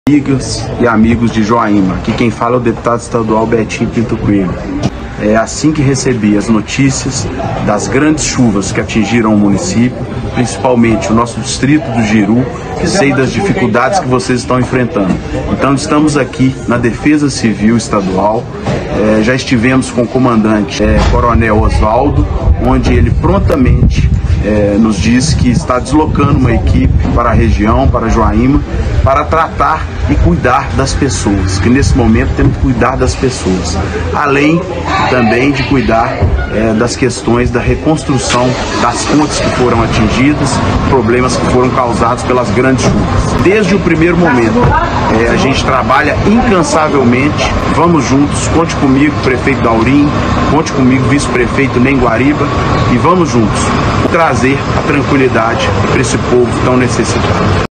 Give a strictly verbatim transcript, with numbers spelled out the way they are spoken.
Amigas e amigos de Joaíma, aqui quem fala é o deputado estadual Betinho Pinto Coelho. É assim que recebi as notícias das grandes chuvas que atingiram o município, principalmente o nosso distrito do Giru, sei das dificuldades que vocês estão enfrentando. Então estamos aqui na Defesa Civil Estadual, é, já estivemos com o comandante é, Coronel Osvaldo, onde ele prontamente é, nos disse que está deslocando uma equipe para a região, para Joaíma, para tratar e cuidar das pessoas, que nesse momento temos que cuidar das pessoas, além também de cuidar é, das questões da reconstrução das pontes que foram atingidas, problemas que foram causados pelas grandes chuvas. Desde o primeiro momento, é, a gente trabalha incansavelmente, vamos juntos, conte comigo, prefeito Daurim, conte comigo, vice-prefeito Nenguariba, e vamos juntos trazer a tranquilidade para esse povo tão necessitado.